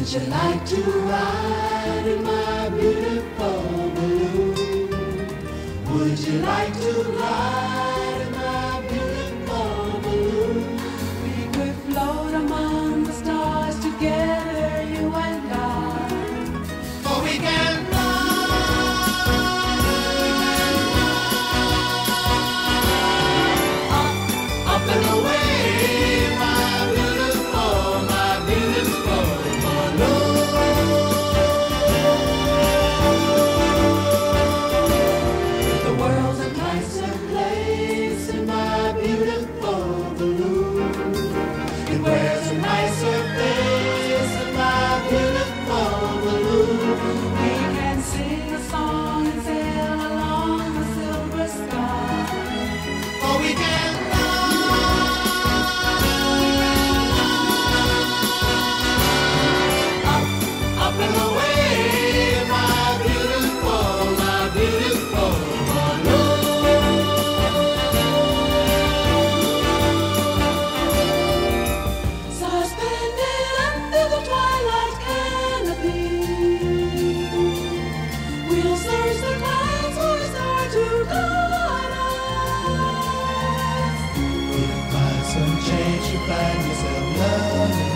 Would you like to ride in my beautiful balloon? Would you like to ride in my beautiful balloon? We could float among the stars together, you and I. For we can up and away, my beautiful balloon. The world's a nicer place in my beautiful balloon. It wears a nicer face in my beautiful balloon. We can sing a song and sail along the silver sky. Or we can up and away, my beautiful balloon. Suspended under the twilight canopy, we'll search the clouds for a star to guide us. We'll find some change to find yourself loving.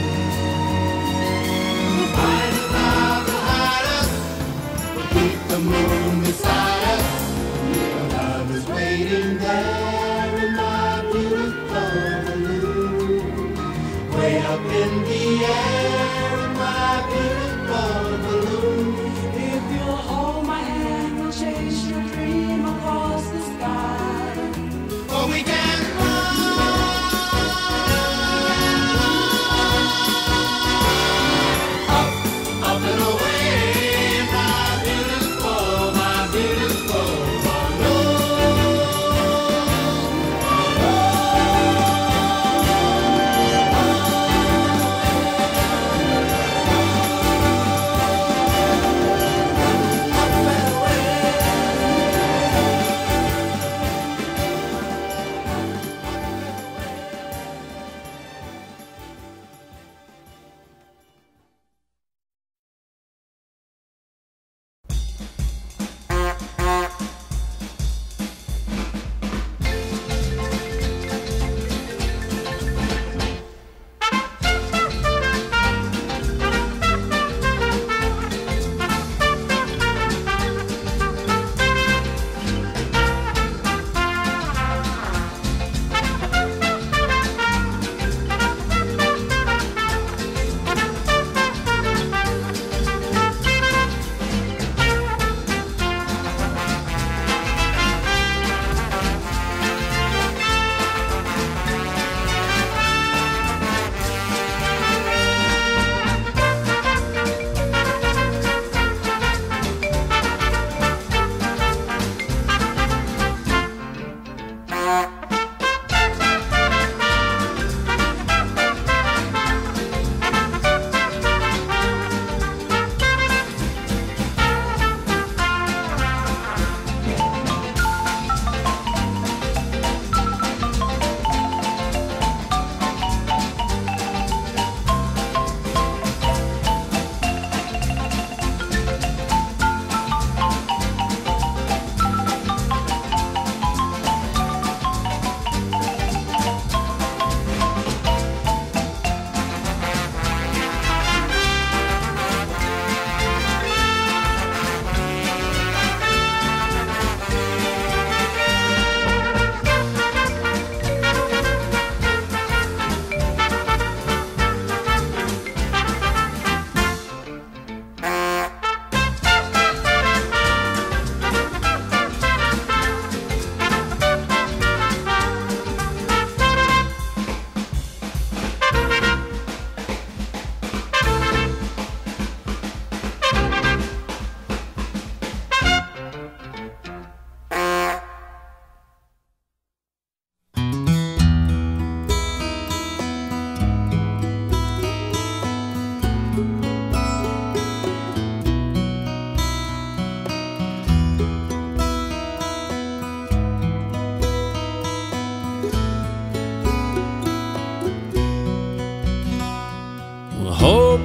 Find a cloud to hide us. We'll keep the moon beside us. Your love is waiting there in my beautiful balloon. Way up in the air in my beautiful balloon. If you'll hold my hand, we'll chase your dream across the sky. For we can up and away, my beautiful balloon.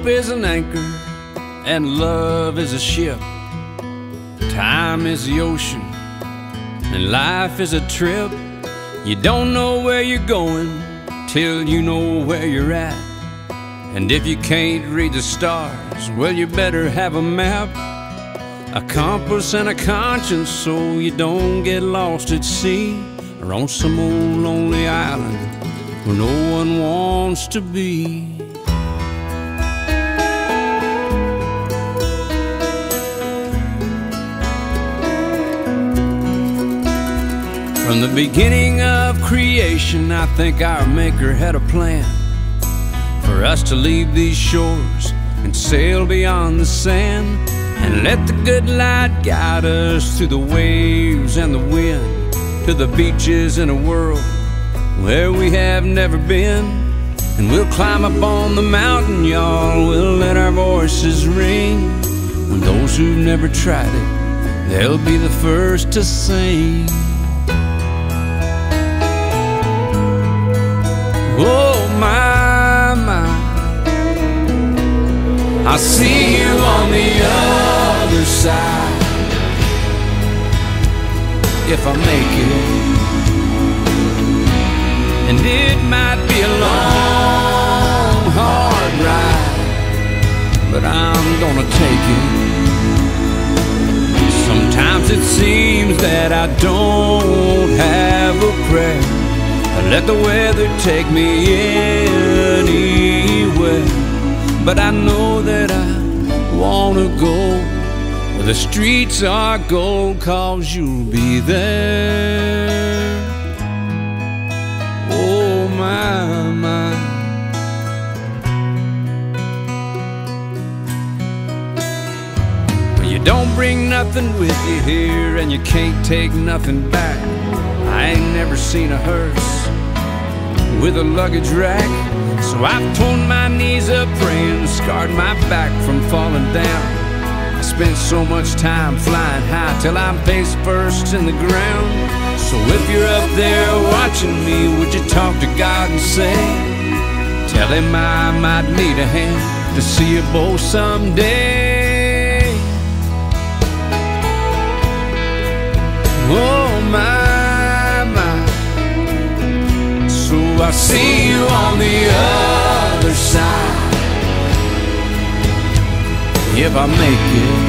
is an anchor and love is a ship. Time is the ocean and life is a trip. You don't know where you're going till you know where you're at. And if you can't read the stars, well, you better have a map, a compass and a conscience, so you don't get lost at sea or on some old lonely island where no one wants to be. From the beginning of creation, I think our Maker had a plan for us to leave these shores and sail beyond the sand, and let the good light guide us through the waves and the wind, to the beaches in a world where we have never been. And we'll climb up on the mountain, y'all, we'll let our voices ring. When those who've never tried it, they'll be the first to sing. Oh my, my, I'll see you on the other side if I make it. And it might be a long, hard ride, but I'm gonna take it. Sometimes it seems that I don't have a prayer. I let the weather take me anywhere, but I know that I wanna go where the streets are gold, 'cause you'll be there. Oh my, my. Well, you don't bring nothing with you here, and you can't take nothing back. I ain't never seen a hearse with a luggage rack, so I've torn my knees up praying, scarred my back from falling down. I spent so much time flying high till I'm face first in the ground. So if you're up there watching me, would you talk to God and say, tell him I might need a hand to see you both someday. Oh my, I'll see you on the other side if I make it.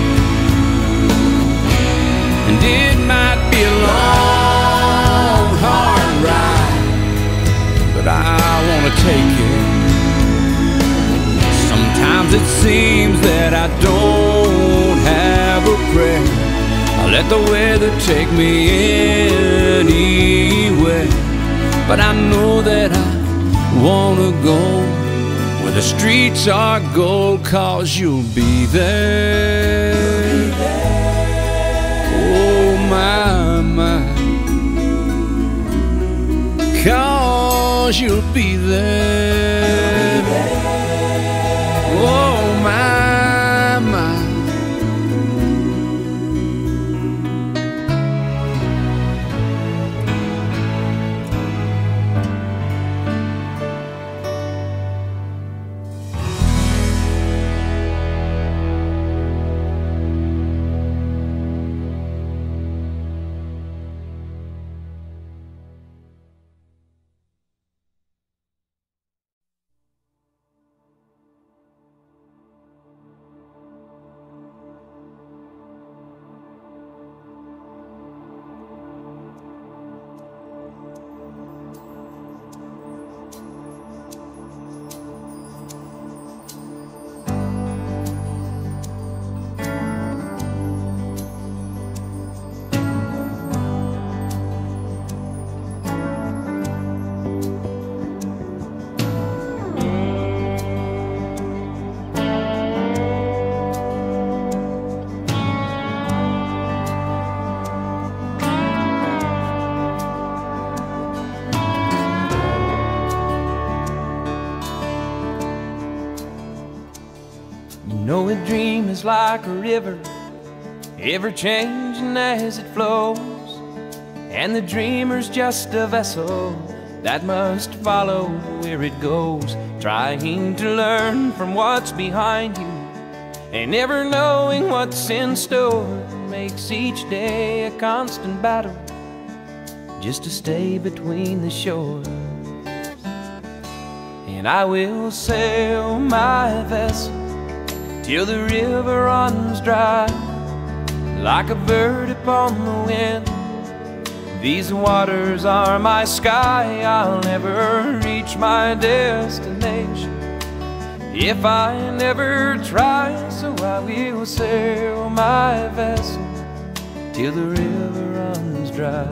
And it might be a long, hard ride, but I wanna take it. Sometimes it seems that I don't have a prayer. I let the weather take me anywhere, but I know that I wanna go where the streets are gold, 'cause you'll be there. Oh my, my, 'cause you'll be there. Oh my, my. know a dream is like a river, ever changing as it flows, and the dreamer's just a vessel that must follow where it goes, trying to learn from what's behind you, and never knowing what's in store makes each day a constant battle just to stay between the shores. And I will sail my vessel till the river runs dry, like a bird upon the wind. These waters are my sky, I'll never reach my destination if I never try. So I will sail my vessel till the river runs dry.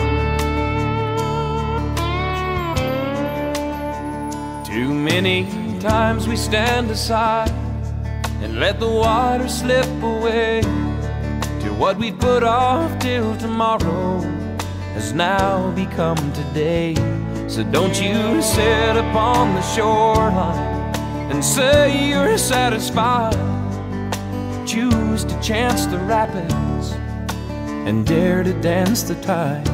Too many times we stand aside and let the water slip away, till what we put off till tomorrow has now become today. So don't you sit upon the shoreline and say you're satisfied. Choose to chance the rapids and dare to dance the tide.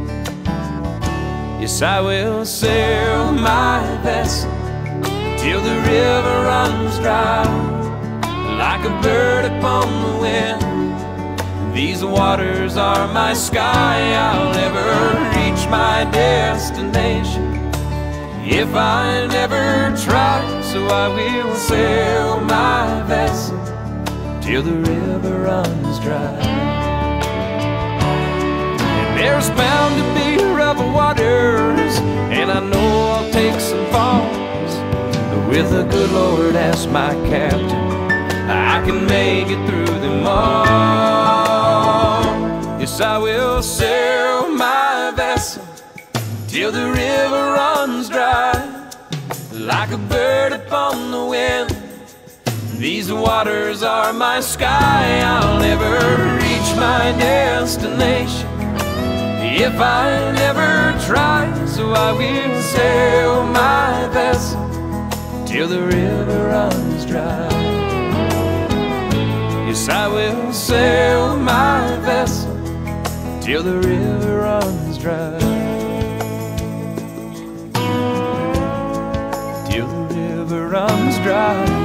Yes, I will sail my vessel till the river runs dry, like a bird upon the wind. These waters are my sky, I'll never reach my destination if I never try. So I will sail my vessel till the river runs dry. And there's bound to be rough waters, and I know I'll take some falls, but with the good Lord as my captain, I can make it through them all. Yes, I will sail my vessel till the river runs dry, like a bird upon the wind. These waters are my sky, I'll never reach my destination if I never try. So I will sail my vessel till the river runs dry. Yes, I will sail my vessel till the river runs dry. Till the river runs dry.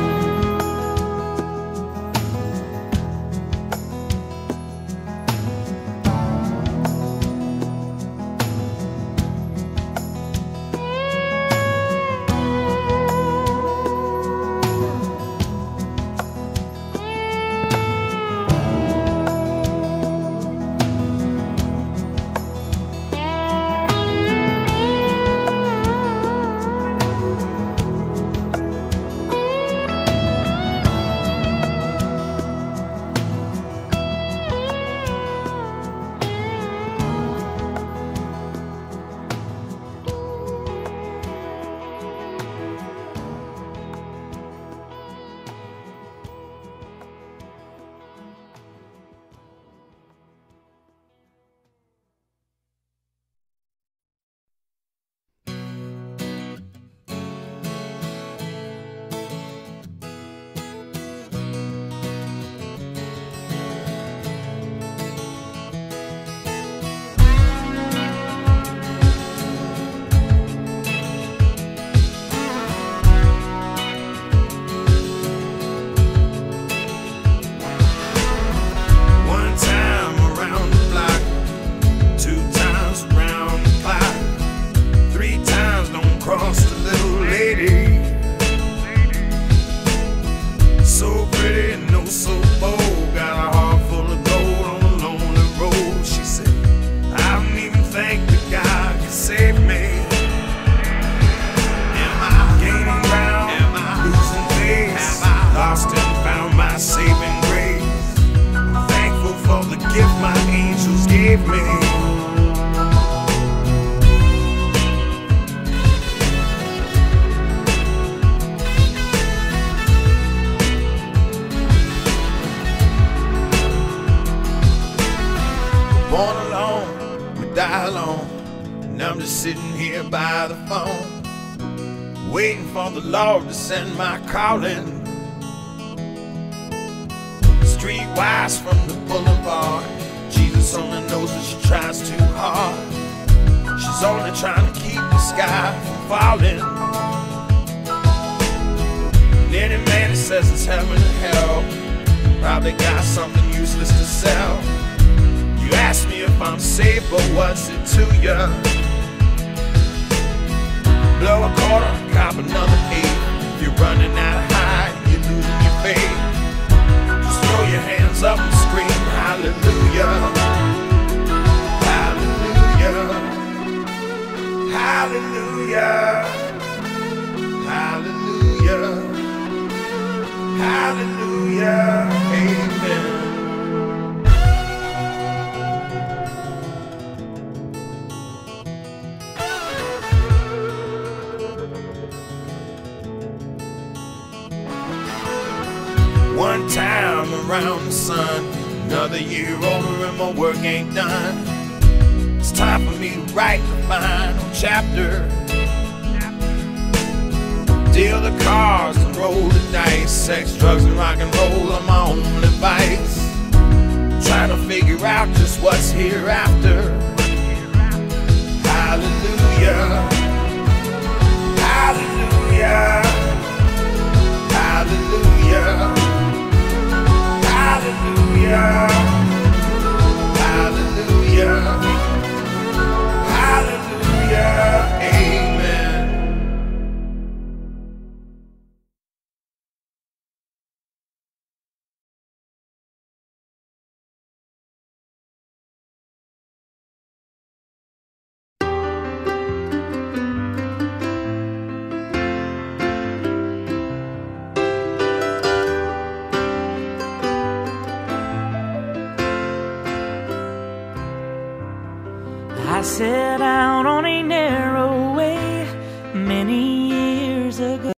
Born alone, we die alone, and I'm just sitting here by the phone, waiting for the Lord to send my calling. Streetwise from the boulevard, Jesus only knows that she tries too hard. She She's only trying to keep the sky from falling. And any man that says it's heaven and hell probably got something useless to sell. You ask me if I'm safe, but what's it to ya? Blow a quarter, cop another 8. If you're running out of high, you're losing your faith. Just throw your hands up and scream hallelujah. Hallelujah. Hallelujah. Hallelujah. Hallelujah. Amen. One time around the sun, another year older and my work ain't done. It's time for me to write the final chapter. Deal the cards and roll the dice. Sex, drugs, and rock and roll are my only vice. Trying to figure out just what's hereafter. Hallelujah. Hallelujah. Hallelujah. Hallelujah. Hallelujah. Hallelujah. Amen. I set out on a narrow way many years ago.